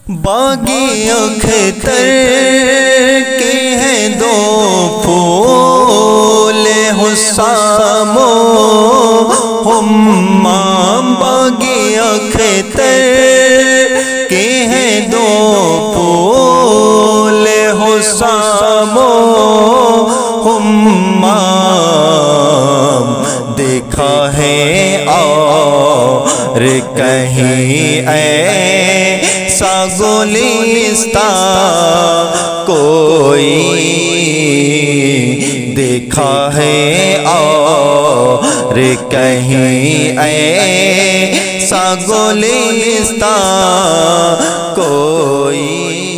बागी अख्तर के हैं दो फूल हुस्सामो हुम्मा। बागी अख्तर के हैं दो फूल हुस्सामो हुम्मा। देखा है और कहीं ऐसा गुलिस्ता कोई, देखा है और कहीं ऐसा गुलिस्ता कोई।